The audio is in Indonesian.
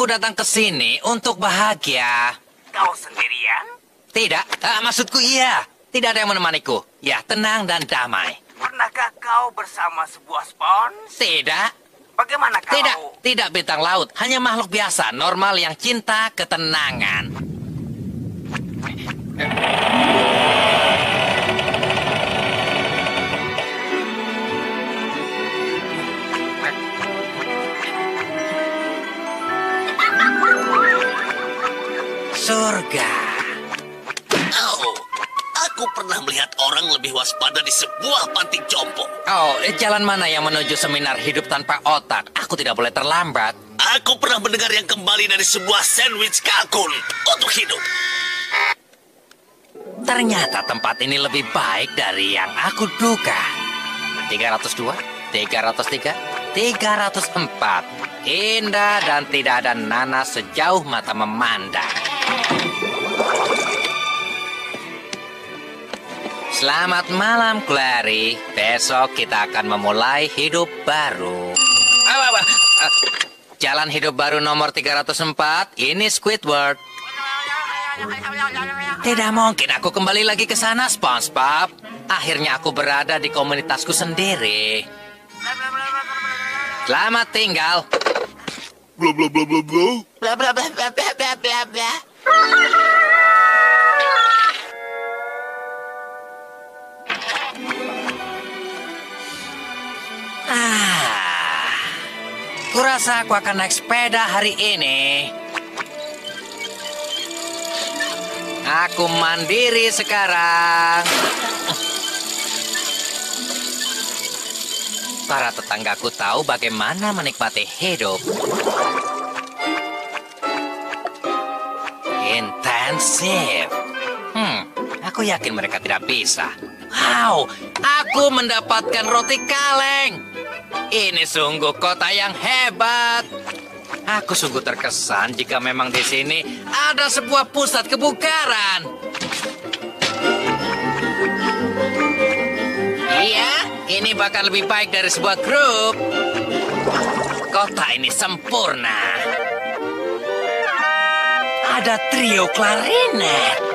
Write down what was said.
datang ke sini untuk bahagia. Kau sendirian? Tidak, maksudku iya. Tidak ada yang menemaniku. Ya, tenang dan damai. Pernahkah kau bersama sebuah spons? Tidak, Bagaimana kau? tidak bintang laut. Hanya makhluk biasa, normal yang cinta ketenangan. Surga. Oh, aku pernah melihat orang lebih waspada di sebuah panti jompo. Oh, jalan mana yang menuju seminar hidup tanpa otak? Aku tidak boleh terlambat. Aku pernah mendengar yang kembali dari sebuah sandwich kalkun untuk hidup. Ternyata tempat ini lebih baik dari yang aku duga. 302, 303, 304. Indah dan tidak ada nanas sejauh mata memandang. Selamat malam, Clary. Besok kita akan memulai hidup baru. Jalan hidup baru nomor 304. Ini Squidward. Tidak mungkin aku kembali lagi ke sana, SpongeBob. Akhirnya aku berada di komunitasku sendiri. Selamat tinggal. Bla bla bla bla bla. Bla bla bla bla bla bla bla bla. Kurasa aku akan naik sepeda hari ini. Aku mandiri sekarang. Para tetanggaku tahu bagaimana menikmati hidup. Intensif. Aku yakin mereka tidak bisa. Wow, aku mendapatkan roti kaleng. Ini sungguh kota yang hebat. Aku sungguh terkesan jika memang di sini ada sebuah pusat kebugaran. Iya, ini bahkan lebih baik dari sebuah grup. Kota ini sempurna. Ada trio klarinet.